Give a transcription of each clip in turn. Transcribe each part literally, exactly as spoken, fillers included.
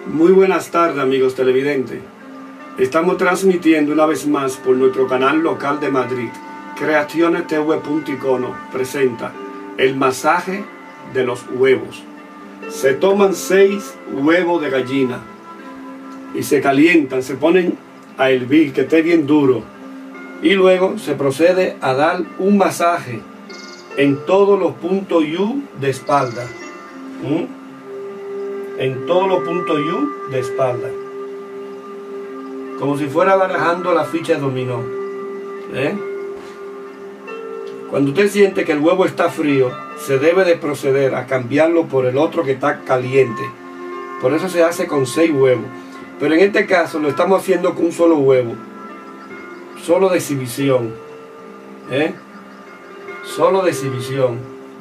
Muy buenas tardes, amigos televidentes. Estamos transmitiendo una vez más por nuestro canal local de Madrid. Creaciones T V punto icono presenta el masaje de los huevos. Se toman seis huevos de gallina y se calientan, se ponen a hervir, que esté bien duro. Y luego se procede a dar un masaje en todos los puntos U de espalda. ¿Mm? En todos los puntos U de espalda, como si fuera barajando la ficha de dominó. ¿Eh? Cuando usted siente que el huevo está frío, se debe de proceder a cambiarlo por el otro que está caliente. Por eso se hace con seis huevos, pero en este caso lo estamos haciendo con un solo huevo, solo de exhibición. ¿Eh? Solo de exhibición.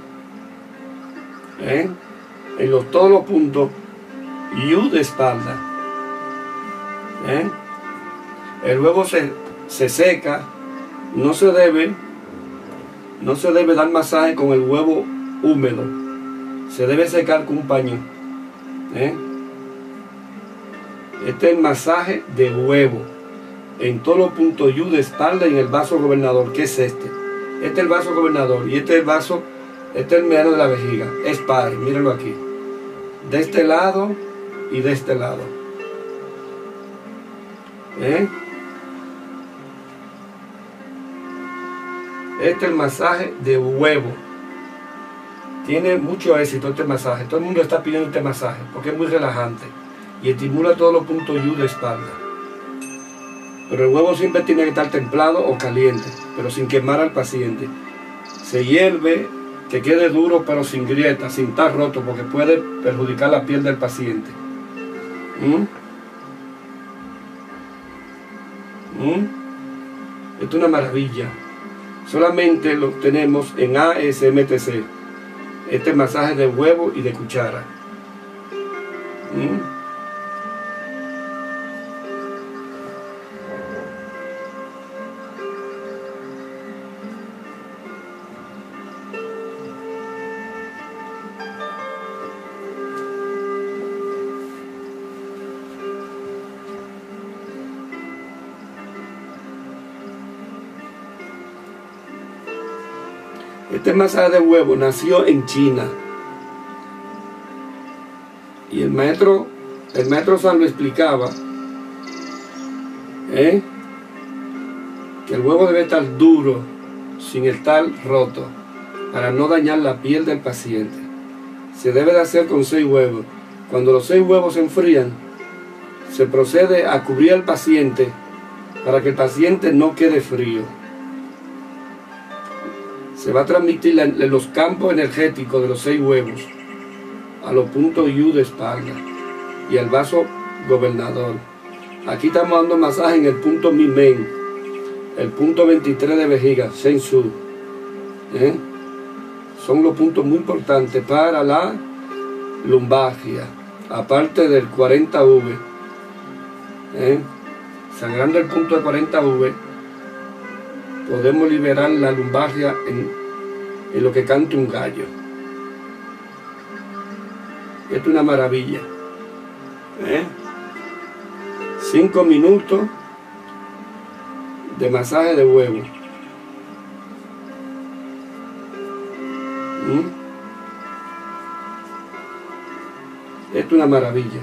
¿Eh? En los, todos los puntos U de espalda. ¿Eh? El huevo se, se seca. No se debe no se debe dar masaje con el huevo húmedo. Se debe secar con un paño. ¿Eh? Este es el masaje de huevo en todos los puntos U de espalda y en el vaso gobernador, que es este. Este es el vaso gobernador y este es el vaso, este es el mediano de la vejiga. Es par, mírenlo aquí. De este lado y de este lado. ¿Eh? Este es el masaje de huevo. Tiene mucho éxito este masaje. Todo el mundo está pidiendo este masaje porque es muy relajante y estimula todos los puntos U de espalda. Pero el huevo siempre tiene que estar templado o caliente, pero sin quemar al paciente. Se hierve, que quede duro pero sin grietas, sin estar roto, porque puede perjudicar la piel del paciente. ¿Mm? ¿Mm? Esto es una maravilla. Solamente lo tenemos en A S M T C. Este masaje de huevo y de cuchara. ¿Mm? Este masaje de huevo nació en China y el maestro el maestro San lo explicaba, ¿eh? que el huevo debe estar duro sin estar roto para no dañar la piel del paciente. Se debe de hacer con seis huevos. Cuando los seis huevos se enfrían, se procede a cubrir al paciente para que el paciente no quede frío. Se va a transmitir los campos energéticos de los seis huevos a los puntos U de espalda y al vaso gobernador. Aquí estamos dando masaje en el punto Mimen, el punto veintitrés de vejiga, Sensu. ¿Eh? Son los puntos muy importantes para la lumbalgia, aparte del cuarenta V. ¿Eh? Sangrando el punto de cuarenta V, podemos liberar la lumbalgia en, en lo que canta un gallo. Esto es una maravilla. ¿Eh? Cinco minutos de masaje de huevo. ¿Mm? Esto es una maravilla.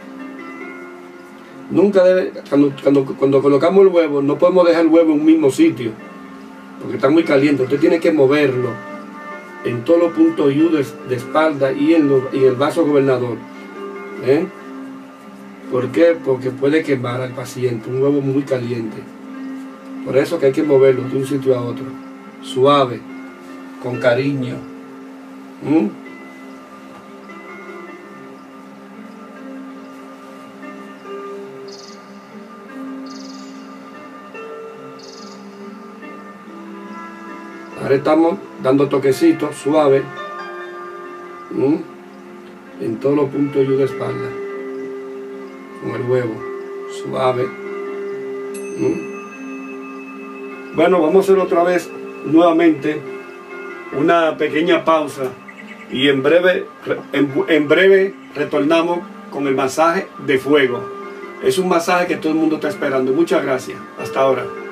Nunca debe, cuando, cuando, cuando colocamos el huevo, no podemos dejar el huevo en un mismo sitio, porque está muy caliente. Usted tiene que moverlo en todos los puntos U de, de espalda y en, lo, en el vaso gobernador. ¿Eh? ¿Por qué? Porque puede quemar al paciente, un huevo muy caliente. Por eso que hay que moverlo de un sitio a otro, suave, con cariño. ¿Mm? Ahora estamos dando toquecitos suaves, ¿Mm? en todos los puntos U de espalda, con el huevo, suave. ¿Mm? Bueno, vamos a hacer otra vez nuevamente una pequeña pausa y en breve, en, en breve retornamos con el masaje de fuego. Es un masaje que todo el mundo está esperando. Muchas gracias. Hasta ahora.